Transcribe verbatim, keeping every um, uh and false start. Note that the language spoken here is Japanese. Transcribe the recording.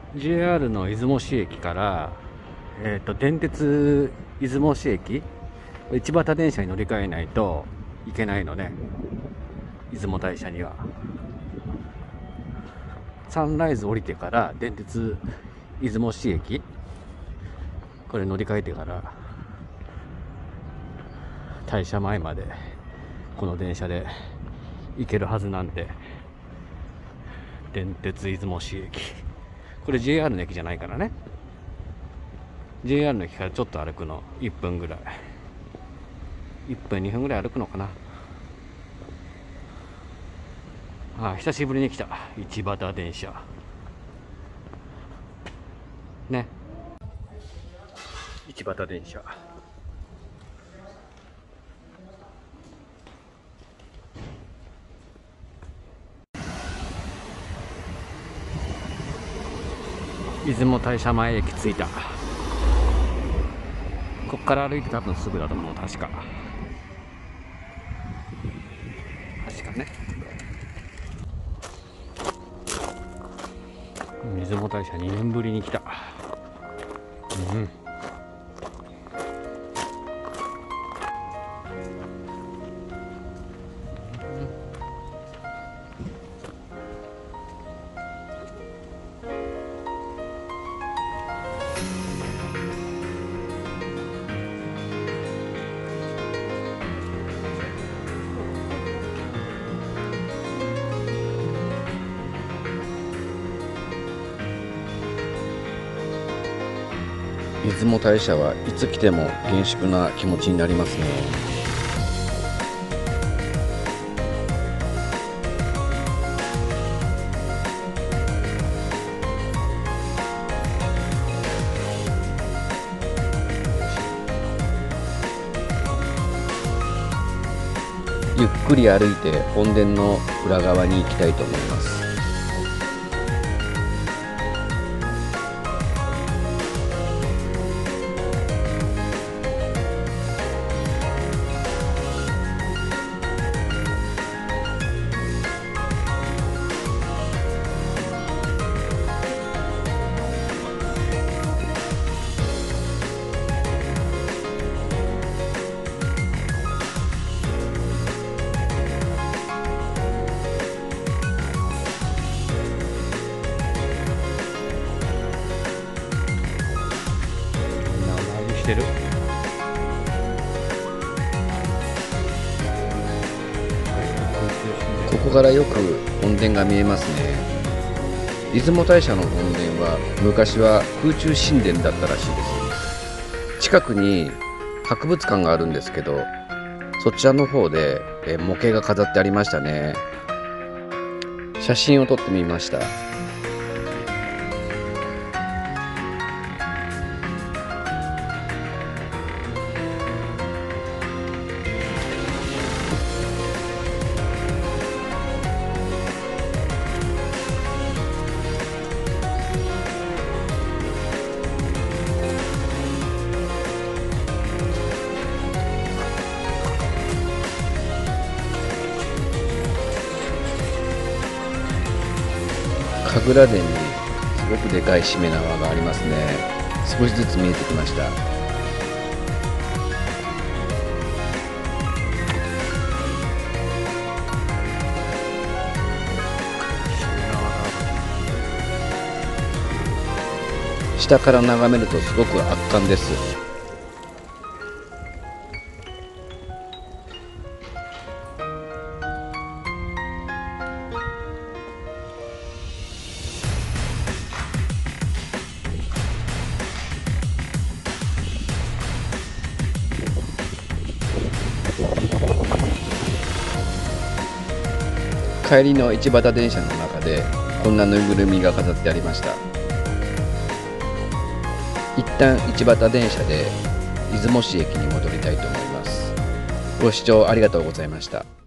ジェイアール の出雲市駅から、えー、と電鉄出雲市駅市畑電車に乗り換えないといけないのね。出雲大社にはサンライズ降りてから電鉄出雲市駅、これ乗り換えてから大社前までこの電車で行けるはずなんで、電鉄出雲市駅、これ ジェイアール の駅じゃないからね。 ジェイアール の駅からちょっと歩くのいっぷんぐらい、いっぷんにふんぐらい歩くのかな。ああ、久しぶりに来た市畑電車ね。市畑電車、出雲大社前駅着いた。こっから歩いて多分すぐだと思う。確か確かね。出雲大社にねんぶりに来た。うん、出雲大社はいつ来ても厳粛な気持ちになりますね。ゆっくり歩いて本殿の裏側に行きたいと思います。してる。ここからよく本殿が見えますね。出雲大社の本殿は昔は空中神殿だったらしいです。近くに博物館があるんですけど、そちらの方で模型が飾ってありましたね。写真を撮ってみました。神楽殿にすごくでかいしめ縄がありますね。少しずつ見えてきました。下から眺めるとすごく圧巻です。帰りの市畑電車の中でこんなぬいぐるみが飾ってありました。一旦市畑電車で出雲市駅に戻りたいと思います。ご視聴ありがとうございました。